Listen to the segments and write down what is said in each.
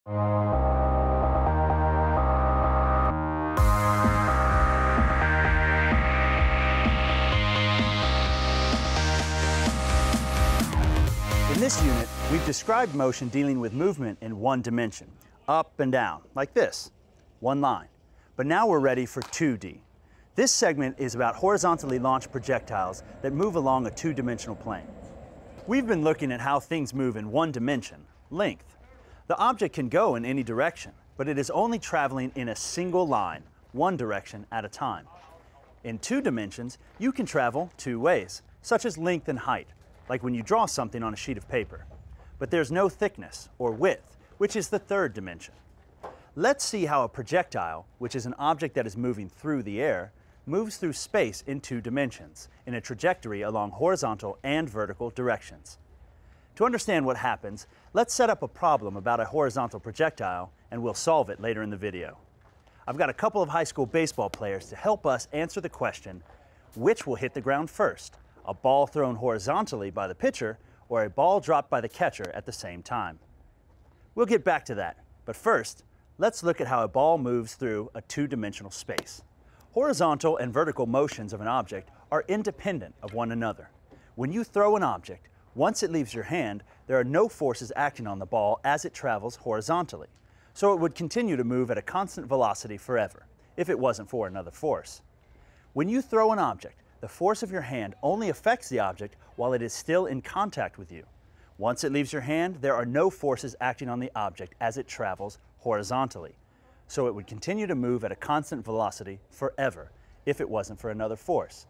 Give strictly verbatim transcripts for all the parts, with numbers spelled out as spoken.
In this unit, we've described motion dealing with movement in one dimension, up and down, like this, one line. But now we're ready for two D. This segment is about horizontally launched projectiles that move along a two-dimensional plane. We've been looking at how things move in one dimension, length. The object can go in any direction, but it is only traveling in a single line, one direction at a time. In two dimensions, you can travel two ways, such as length and height, like when you draw something on a sheet of paper. But there's no thickness or width, which is the third dimension. Let's see how a projectile, which is an object that is moving through the air, moves through space in two dimensions, in a trajectory along horizontal and vertical directions. To understand what happens, let's set up a problem about a horizontal projectile, and we'll solve it later in the video. I've got a couple of high school baseball players to help us answer the question, which will hit the ground first? A ball thrown horizontally by the pitcher, or a ball dropped by the catcher at the same time. We'll get back to that, but first, let's look at how a ball moves through a two-dimensional space. Horizontal and vertical motions of an object are independent of one another. When you throw an object, once it leaves your hand, there are no forces acting on the ball as it travels horizontally, so it would continue to move at a constant velocity forever, if it wasn't for another force. When you throw an object, the force of your hand only affects the object while it is still in contact with you. Once it leaves your hand, there are no forces acting on the object as it travels horizontally, so it would continue to move at a constant velocity forever if it wasn't for another force.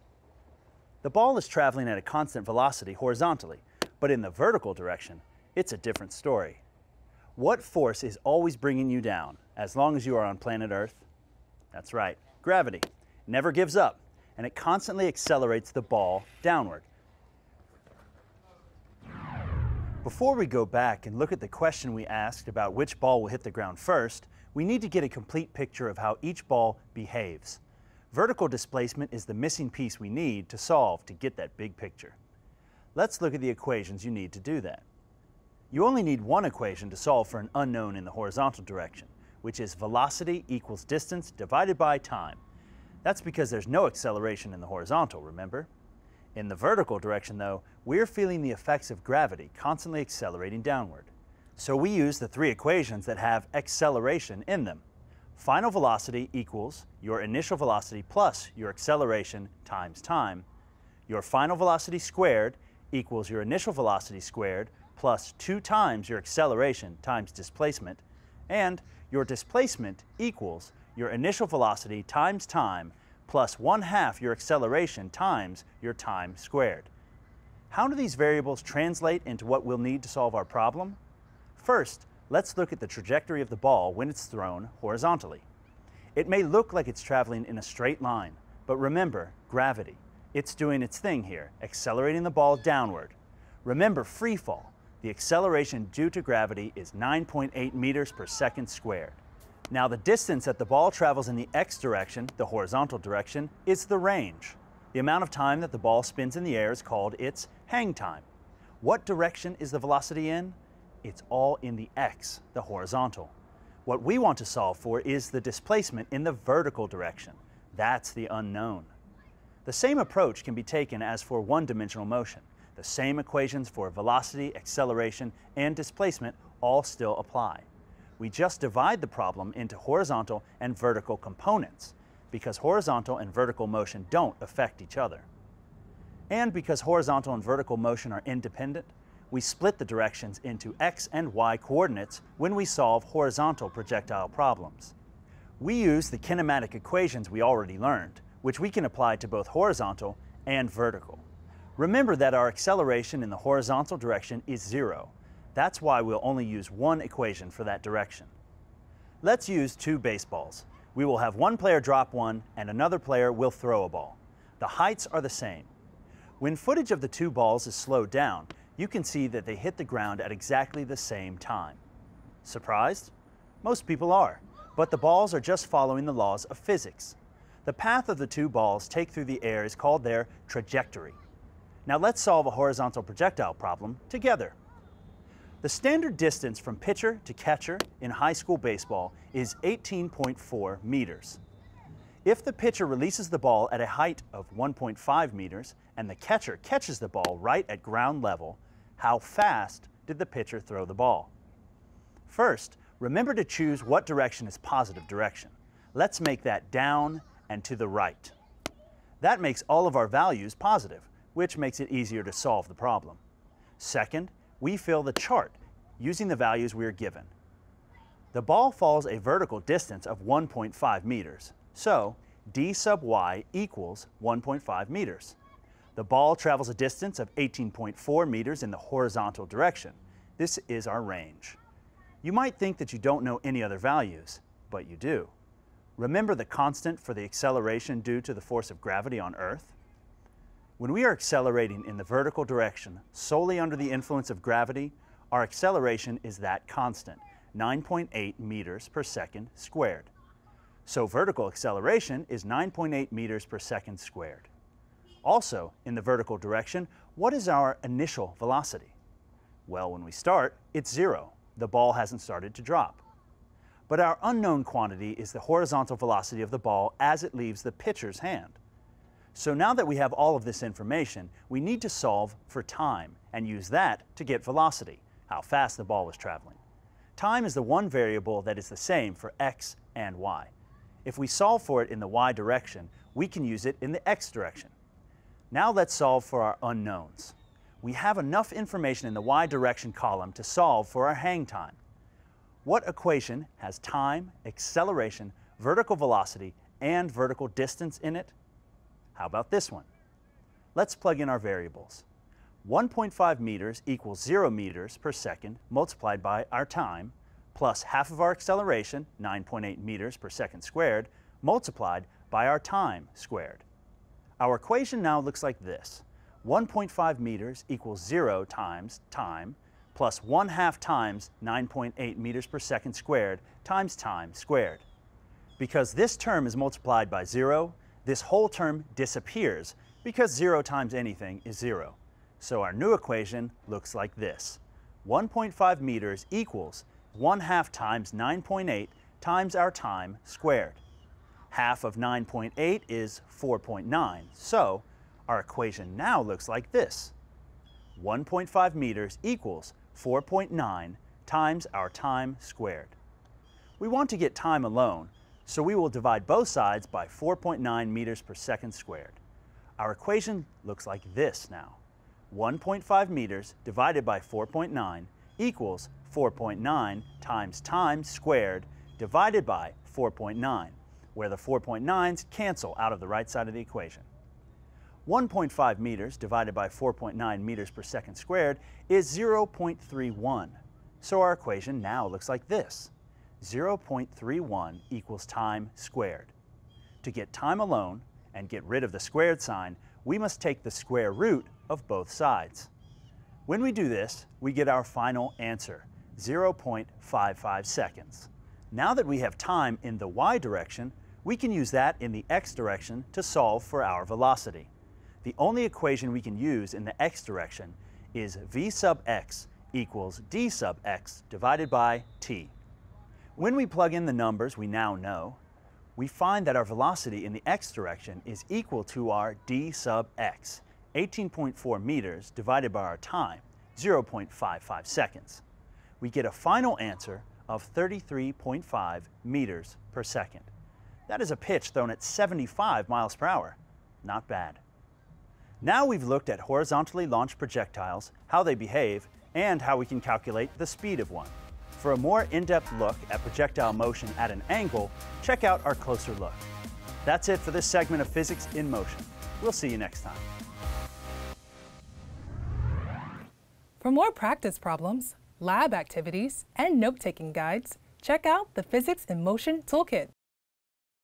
The ball is traveling at a constant velocity horizontally, but in the vertical direction, it's a different story. What force is always bringing you down as long as you are on planet Earth? That's right, gravity. It never gives up, and it constantly accelerates the ball downward. Before we go back and look at the question we asked about which ball will hit the ground first, we need to get a complete picture of how each ball behaves. Vertical displacement is the missing piece we need to solve to get that big picture. Let's look at the equations you need to do that. You only need one equation to solve for an unknown in the horizontal direction, which is velocity equals distance divided by time. That's because there's no acceleration in the horizontal, remember? In the vertical direction, though, we're feeling the effects of gravity constantly accelerating downward. So we use the three equations that have acceleration in them. Final velocity equals your initial velocity plus your acceleration times time. Your final velocity squared equals your initial velocity squared plus two times your acceleration times displacement. And your displacement equals your initial velocity times time plus one half your acceleration times your time squared. How do these variables translate into what we'll need to solve our problem? First, let's look at the trajectory of the ball when it's thrown horizontally. It may look like it's traveling in a straight line, but remember gravity. It's doing its thing here, accelerating the ball downward. Remember free fall. The acceleration due to gravity is nine point eight meters per second squared. Now the distance that the ball travels in the x direction, the horizontal direction, is the range. The amount of time that the ball spins in the air is called its hang time. What direction is the velocity in? It's all in the x, the horizontal. What we want to solve for is the displacement in the vertical direction. That's the unknown. The same approach can be taken as for one-dimensional motion. The same equations for velocity, acceleration, and displacement all still apply. We just divide the problem into horizontal and vertical components because horizontal and vertical motion don't affect each other. And because horizontal and vertical motion are independent, we split the directions into x and y coordinates when we solve horizontal projectile problems. We use the kinematic equations we already learned, which we can apply to both horizontal and vertical. Remember that our acceleration in the horizontal direction is zero. That's why we'll only use one equation for that direction. Let's use two baseballs. We will have one player drop one and another player will throw a ball. The heights are the same. When footage of the two balls is slowed down, you can see that they hit the ground at exactly the same time. Surprised? Most people are, but the balls are just following the laws of physics. The path of the two balls take through the air is called their trajectory. Now let's solve a horizontal projectile problem together. The standard distance from pitcher to catcher in high school baseball is eighteen point four meters. If the pitcher releases the ball at a height of one point five meters and the catcher catches the ball right at ground level, how fast did the pitcher throw the ball? First, remember to choose what direction is positive direction. Let's make that down and to the right. That makes all of our values positive, which makes it easier to solve the problem. Second, we fill the chart using the values we are given. The ball falls a vertical distance of one point five meters, so d sub y equals one point five meters. The ball travels a distance of eighteen point four meters in the horizontal direction. This is our range. You might think that you don't know any other values, but you do. Remember the constant for the acceleration due to the force of gravity on Earth? When we are accelerating in the vertical direction solely under the influence of gravity, our acceleration is that constant, nine point eight meters per second squared. So vertical acceleration is nine point eight meters per second squared. Also, in the vertical direction, what is our initial velocity? Well, when we start, it's zero. The ball hasn't started to drop. But our unknown quantity is the horizontal velocity of the ball as it leaves the pitcher's hand. So now that we have all of this information, we need to solve for time and use that to get velocity, how fast the ball was traveling. Time is the one variable that is the same for x and y. If we solve for it in the y direction, we can use it in the x direction. Now let's solve for our unknowns. We have enough information in the y direction column to solve for our hang time. What equation has time, acceleration, vertical velocity, and vertical distance in it? How about this one? Let's plug in our variables. one point five meters equals zero meters per second multiplied by our time, plus half of our acceleration, nine point eight meters per second squared, multiplied by our time squared. Our equation now looks like this. one point five meters equals zero times time, plus one half times nine point eight meters per second squared times time squared. Because this term is multiplied by zero, this whole term disappears because zero times anything is zero. So our new equation looks like this. one point five meters equals one half times nine point eight times our time squared. Half of nine point eight is four point nine, so our equation now looks like this. one point five meters equals four point nine times our time squared. We want to get time alone, so we will divide both sides by four point nine meters per second squared. Our equation looks like this now. one point five meters divided by four point nine equals four point nine times time squared divided by four point nine, where the four point nines cancel out of the right side of the equation. one point five meters divided by four point nine meters per second squared is zero point three one. So our equation now looks like this. zero point three one equals time squared. To get time alone and get rid of the squared sign, we must take the square root of both sides. When we do this, we get our final answer, zero point five five seconds. Now that we have time in the y direction, we can use that in the x direction to solve for our velocity. The only equation we can use in the x direction is v sub x equals d sub x divided by t. When we plug in the numbers we now know, we find that our velocity in the x direction is equal to our d sub x, eighteen point four meters divided by our time, zero point five five seconds. We get a final answer of thirty-three point five meters per second. That is a pitch thrown at seventy-five miles per hour. Not bad. Now we've looked at horizontally launched projectiles, how they behave, and how we can calculate the speed of one. For a more in-depth look at projectile motion at an angle, check out our closer look. That's it for this segment of Physics in Motion. We'll see you next time. For more practice problems, lab activities, and note-taking guides, check out the Physics in Motion Toolkit.